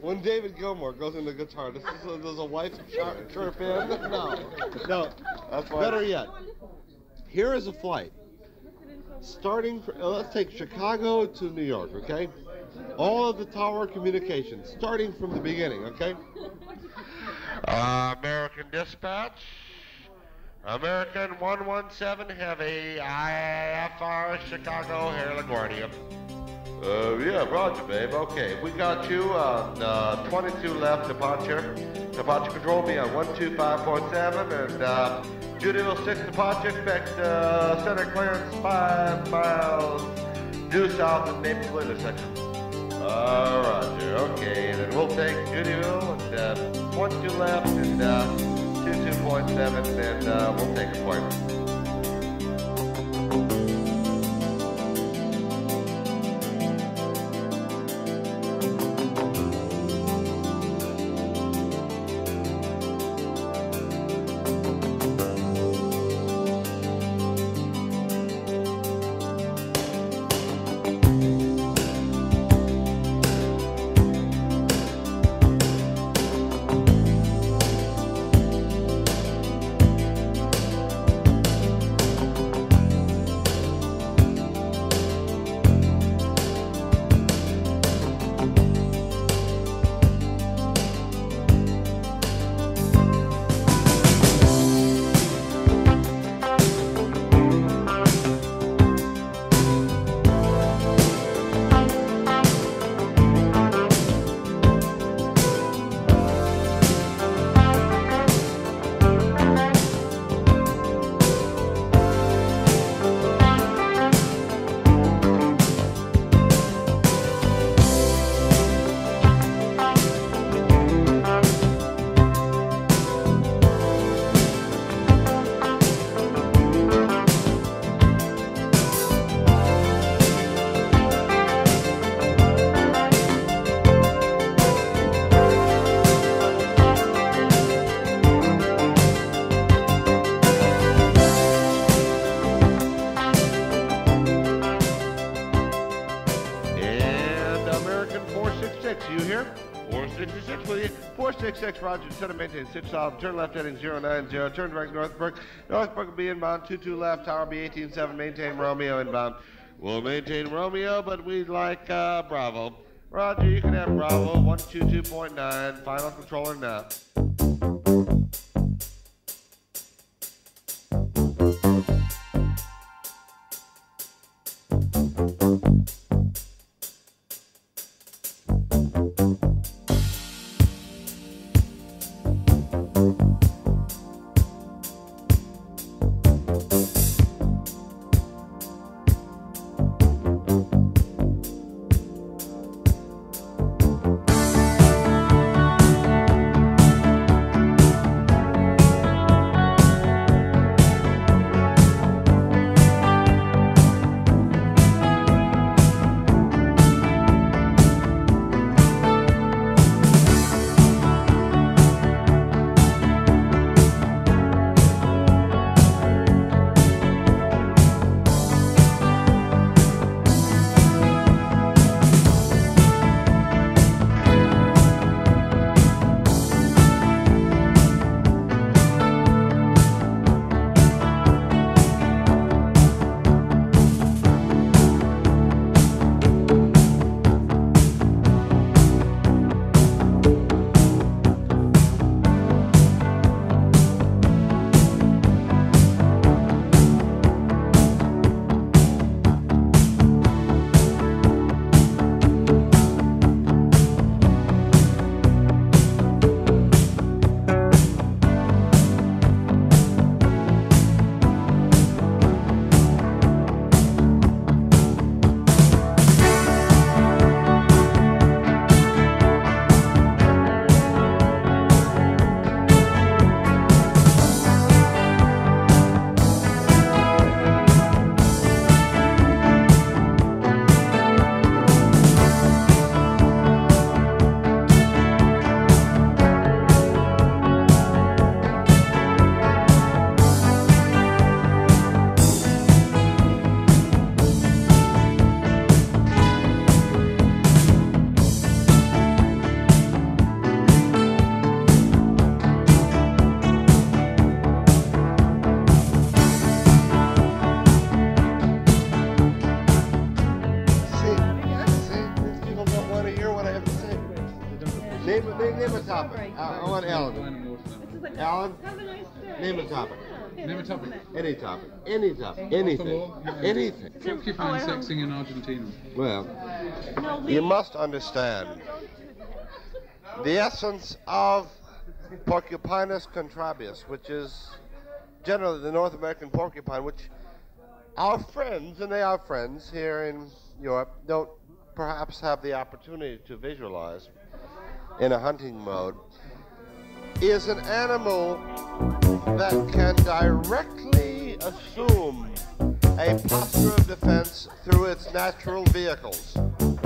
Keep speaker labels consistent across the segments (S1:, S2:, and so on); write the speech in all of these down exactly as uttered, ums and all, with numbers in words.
S1: when David Gilmour goes into guitar, does, does a wife chir- chirp in? No. No.
S2: That's why.
S1: Better yet, here is a flight. Starting, for, uh, let's take Chicago to New York, okay? All of the tower communications, starting from the beginning, okay?
S2: Uh, American Dispatch. American one one seven Heavy, I F R, Chicago, Hair LaGuardia. Uh, yeah, roger, babe. Okay, we got you on uh, twenty-two left departure. Departure control me on one two five point seven, and uh, Judyville six departure, expect uh, center clearance five miles due south of Naples intersection. Uh, roger, okay, then we'll take Judyville and uh, one two left and uh, two two point seven, and uh, we'll take a point. six six, Roger, center maintain, six solid, turn left heading zero nine zero, turn right Northbrook, Northbrook will be inbound, two two left, tower be eighteen seven, maintain Romeo inbound. We'll maintain Romeo, but we'd like uh, Bravo. Roger, you can have Bravo, one two two point nine, final controller now.
S1: Name, name, name a topic. I, I want Alan. Alan,
S3: Have a nice day.
S1: name a topic.
S4: Name a topic.
S1: Any topic. Any topic. Anything. Anything.
S4: Porcupine sexing in Argentina.
S1: Well,
S3: No,
S2: You must understand the essence of Porcupinus contrabius, which is generally the North American porcupine, which our friends, and they are friends here in Europe, don't perhaps have the opportunity to visualize in a hunting mode, is an animal that can directly assume a posture of defense through its natural vehicles.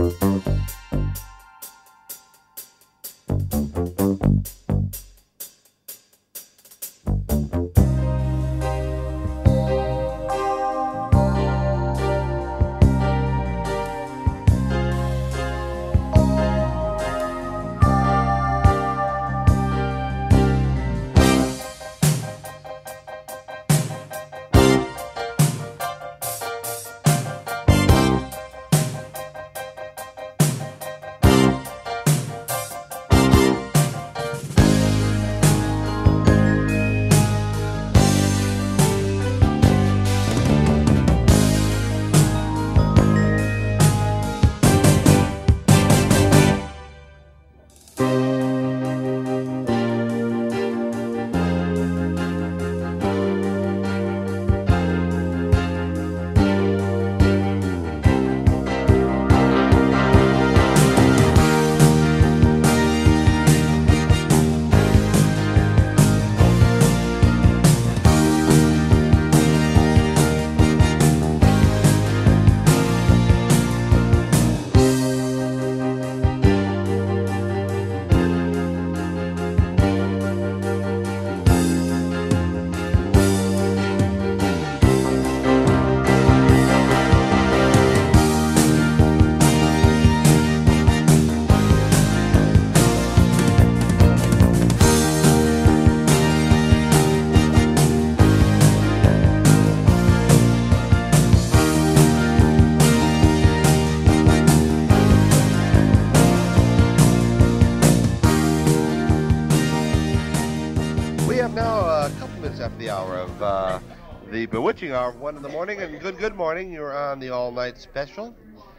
S2: The hour of uh, the bewitching hour of one in the morning, and good good morning. You're on the all night special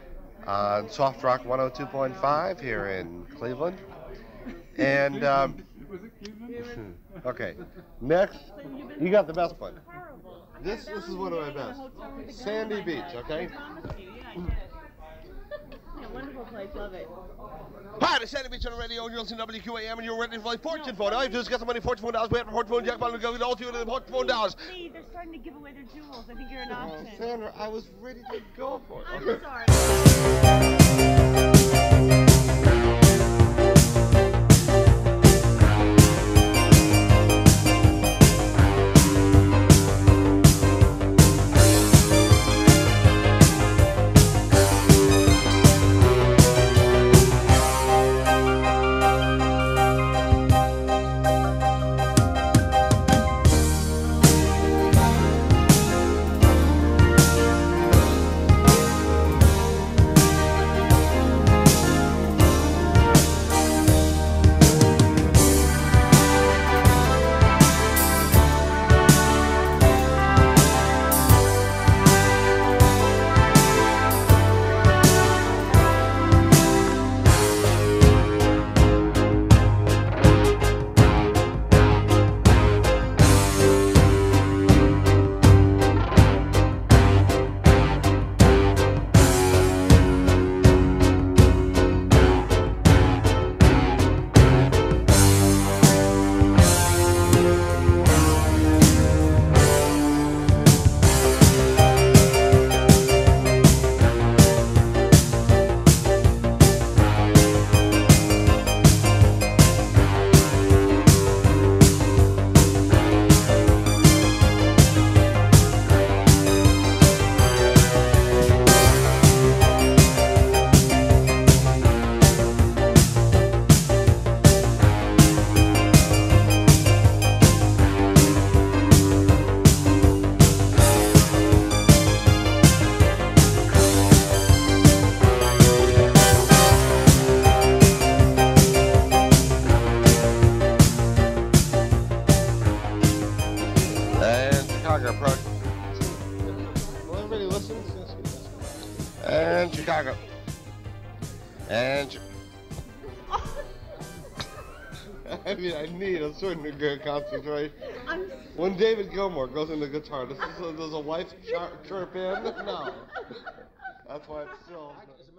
S2: on Soft Rock one oh two point five here in Cleveland. And um, okay, next you got the best one. This this is one of my best. Sandy Beach. Okay.
S3: Wonderful place, love it.
S2: Hi, the Sandy Beach on the radio, you're listening to W Q A M, and you're ready for the fortune phone. All you have to do is get the money, fortune phone dollars. We have a fortune phone jackpot, and go get all two of the fortune phone dollars.
S3: See, they're starting to give away their jewels. I think you're an
S1: Oh,
S3: option.
S1: Sandra, I was ready to go for it.
S3: I'm
S1: Okay.
S3: sorry.
S2: Chicago approach.
S1: Well, everybody listens.
S2: And Chicago. And Chi-
S1: I mean, I need a certain degree of concentration.
S3: I'm
S1: When David Gilmour goes into guitar, does, does a wife chir- chirp in? No. That's why it's still...